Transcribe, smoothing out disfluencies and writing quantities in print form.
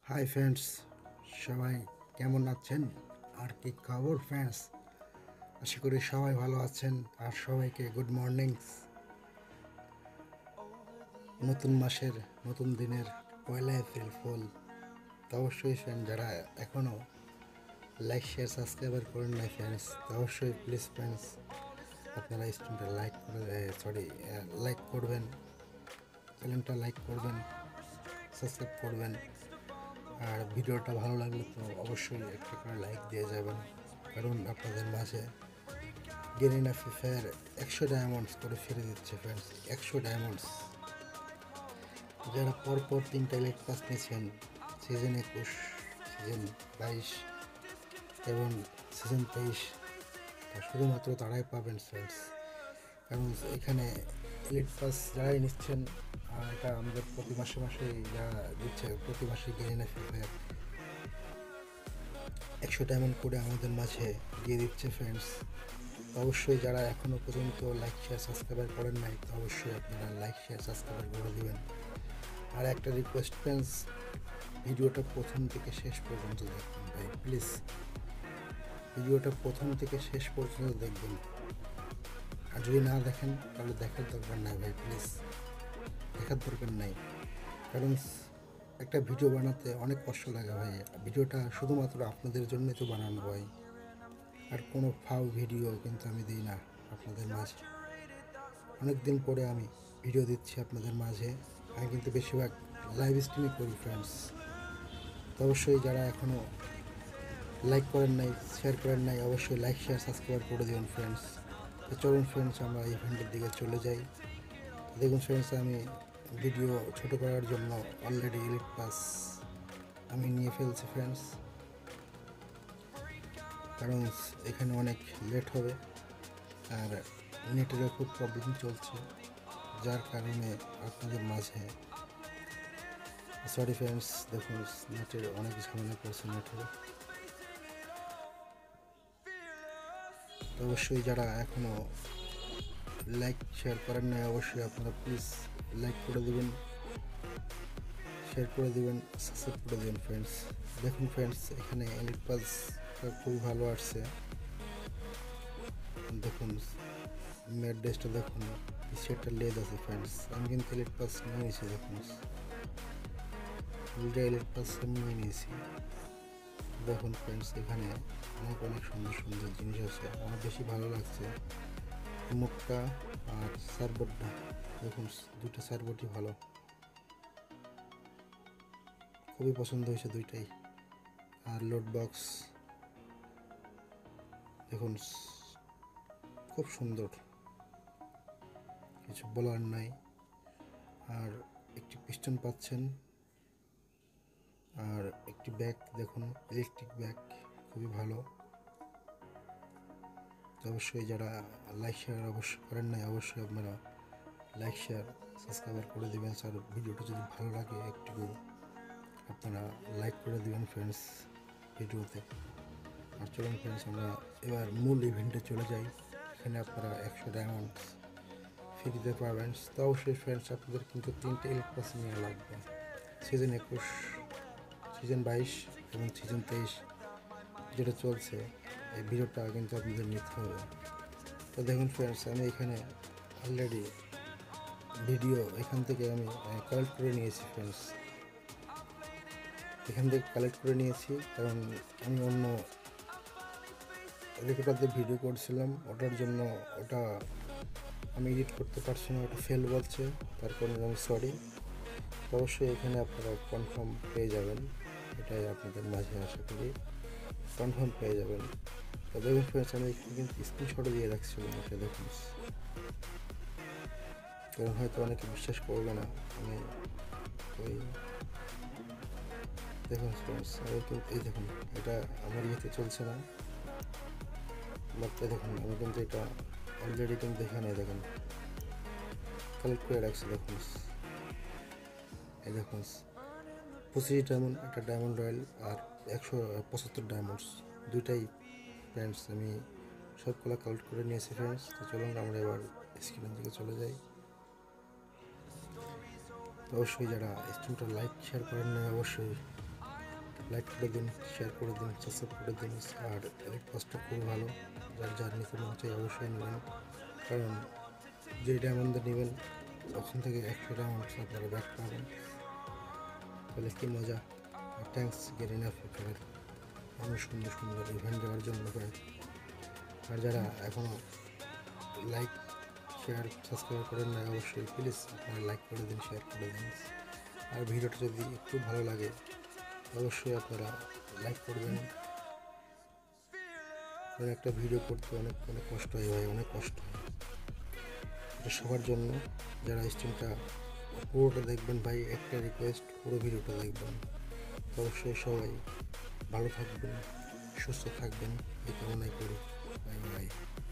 Hi friends, সবাই কেমন আছেন? আর কি খবর ফ্রেন্ডস? আশা করি সবাই ভালো আছেন। আর সবাইকে গুড মর্নিংস। নতুন মাসের নতুন দিনের 1 এপ্রিল ফুল। তো অবশ্যই ফ্রেন্ড, যারা এখনও লাইক শেয়ার সাবস্ক্রাইবার করেন নাই ফ্রেন্ডস, তো অবশ্যই প্লিজ ফ্রেন্ডস আপনারা স্ক্রিনটা লাইক করবেন, চ্যানেলটা লাইক করবেন, সাবস্ক্রাইব করবেন। আর ভিডিওটা ভালো লাগলে তো অবশ্যই একটা করে লাইক দিয়ে যাবেন, কারণ আপনাদের মাঝে গেরিনা ফ্রি ফায়ার 100 ডায়মন্ডস করে ফিরে দিচ্ছে ফ্রেন্ডস। 100 ডায়মন্ডস। যারা পরপর 3টা ইলেক্ট পাস নিয়েছেন, সিজন 21, সিজন 22 এবং সিজন 23, শুধুমাত্র তারাই পাবেন ফ্রেন্ডস। কারণ এখানে ইলেক্ট পাস যারাই নিচ্ছেন, এটা আমাদের প্রতি মাসে মাসে যারা দিচ্ছে, প্রতি মাসে গেরিনা ফ্রি ফায়ার 100 ডায়মন্ড করে আমাদের মাঝে দিয়ে দিচ্ছে ফ্রেন্ডস। অবশ্যই যারা এখনও পর্যন্ত লাইক শেয়ার সাবস্ক্রাইবার করেন নাই, তো অবশ্যই আপনারা লাইক শেয়ার সাবস্ক্রাইবার করে দেবেন। আর একটা রিকোয়েস্ট ফ্রেন্ডস, ভিডিওটা প্রথম থেকে শেষ পর্যন্ত দেখবেন ভাই, প্লিজ। ভিডিওটা প্রথম থেকে শেষ পর্যন্ত দেখবেন। আর যদি না দেখেন তাহলে দেখার দরকার নাই ভাই, প্লিজ দেখার দরকার নাই। কারণ একটা ভিডিও বানাতে অনেক কষ্ট লাগে ভাই। ভিডিওটা শুধুমাত্র আপনাদের জন্যই তো বানানো ভাই। আর কোনো ফাও ভিডিও কিন্তু আমি দিই না আপনাদের মাঝে। অনেক দিন পরে আমি ভিডিও দিচ্ছি আপনাদের মাঝে। আমি কিন্তু বেশিরভাগ লাইভ স্ট্রিমই করি ফ্রেন্ডস। তো অবশ্যই যারা এখনও লাইক করেন নাই, শেয়ার করেন নাই, অবশ্যই লাইক শেয়ার সাবস্ক্রাইব করে দেবেন ফ্রেন্ডস। তো চলুন ফ্রেন্ডস, আমরা ইভেন্টের দিকে চলে যাই। দেখুন ফ্রেন্ডস, আমি ভিডিও ছোট করার জন্য অলরেডি ইলিট পাস আমি নিয়ে ফেলছি ফ্রেন্ডস, কারণ এখানে অনেক লেট হবে। আর নেটেরও খুব প্রবলেম চলছে, যার কারণে আপনাদের মাঝে সরি ফ্রেন্ডস। দেখুন নেটের অনেক ঝামেলা করছে নেটের। তো অবশ্যই যারা এখনও লাইক শেয়ার করেন নাই, অবশ্যই আপনারা প্লিজ লাইক করে দেবেন, শেয়ার করে দেবেন, সাবস্ক্রাইব করে দেবেন ফ্রেন্ডস। দেখুন ফ্রেন্ডস, এখানে এলিট পাসটা খুবই ভালো আসছে। দেখুন মেড ড্রেসটা দেখুন, সেটটা লেজ আছে ফ্রেন্ডস। আমি কিন্তু এলিট পাস নিয়ে নিয়েছি। দেখুন দুইটা এলিট পাস আমি নিয়ে নিয়েছি। দেখুন ফ্রেন্ডস, এখানে অনেক অনেক সুন্দর সুন্দর জিনিস আছে। আমার বেশি ভালো লাগছে মুখটা আর সার্বোর্ডটা। দেখুন দুটো সার্বোর্ডই ভালো, খুবই পছন্দ হয়েছে দুইটাই। আর লোড বক্স দেখুন খুব সুন্দর, কিছু বলার নাই। আর একটি পিস্টন পাচ্ছেন, আর একটি ব্যাগ দেখুন, ইলেকট্রিক ব্যাগ, খুবই ভালো। অবশ্যই যারা লাইক শেয়ার অবশ্যই করেন নাই, অবশ্যই আপনারা লাইক শেয়ার সাবস্ক্রাইব করে দেবেন। স্যার ভিডিওটা যদি ভালো লাগে একটু আপনারা লাইক করে দেবেন ফ্রেন্ডস ভিডিওতে। আর চলুন ফ্রেন্ডস, আমরা এবার মূল ইভেন্টে চলে যাই। এখানে আপনারা 100 ডায়মন্ড ফ্রিতে পাবেন। তো অবশ্যই ফ্রেন্ডস, আপনাদের কিন্তু 3টে ইলেক্ট পাস নিয়ে লাগবে। সিজন 21, সিজন 22 এবং সিজন 23 যেটা চলছে, এই ভিডিওটা কিন্তু আপনাদের নিতে হবে। তো দেখুন ফ্রেন্ডস, আমি এখানে অলরেডি ভিডিও এখান থেকে আমি কালেক্ট করে নিয়েছি ফ্রেন্ডস। এখান থেকে কালেক্ট করে নিয়েছি, কারণ আমি অন্য রেকর্ডারতে ভিডিও করছিলাম, ওটার জন্য ওটা আমি এডিট করতে পারছি না, ওটা ফেল বলছে। তার কারণে আমি সরি। অবশ্যই এখানে আপনারা কনফার্ম পেয়ে যাবেন, এটাই আপনাদের মাঝে আশা করি কনফার্ম পেয়ে যাবেন। তো দেখুন ফ্রেন্ডস, আমি কিন্তু স্ক্রিনশটও দিয়ে রাখছিলাম, এটা দেখুন। কারণ হয়তো অনেকে বিশ্বাস করবে না আমি ওই দেখুন ফ্রেন্ডস, আমি কিন্তু এই দেখুন এটা আমার ইয়েতে চলছে না, বাট দেখুন আমি কিন্তু এটা অলরেডি কিন্তু এখানে দেখুন কালেক্ট করে রাখছি। দেখুন এই দেখুন 25 ডায়মন্ড, একটা ডায়মন্ড রয়্যাল আর 175 ডায়মন্ডস, দুইটাই ফ্রেন্ডস আমি সবগুলো কালেক্ট করে নিয়েছি ফ্রেন্ডস। তো চলুন আমরা এবার স্ক্রিনের দিকে চলে যাই। অবশ্যই যারা স্ট্রিমটা লাইক শেয়ার করেন না, অবশ্যই লাইক করে দিন, শেয়ার করে দিন, সাবস্ক্রাইব করে দিন। আর রিকোয়েস্টটা খুব ভালো, যার নিতে মন চাই অবশ্যই নেবেন, কারণ যে ডায়মন্ড নেবেন ওখান থেকে 100 ডায়মন্ড আপনারা ব্যাক পাবেন। তাহলে কি মজা। আর থ্যাংকস গেরিনা ফিফারের এমন সুন্দর সুন্দর ইভেন্ট দেওয়ার জন্য। আর যারা এখনও লাইক শেয়ার সাবস্ক্রাইব করেন না, অবশ্যই প্লিজ আপনারা লাইক করে দিন, শেয়ার করে দিন। আর ভিডিওটা যদি একটু ভালো লাগে অবশ্যই আপনারা লাইক করবেন, কারণ একটা ভিডিও করতে অনেক অনেক কষ্ট হয় ভাই, অনেক কষ্ট হয়। এটা সবার জন্য, যারা স্ট্রিমটা পুরোটা দেখবেন ভাই, একটা রিকোয়েস্ট, পুরো ভিডিওটা দেখবেন। অবশ্যই সবাই ভালো থাকবেন, সুস্থ থাকবেন, এই কামনাই করি। Bye by.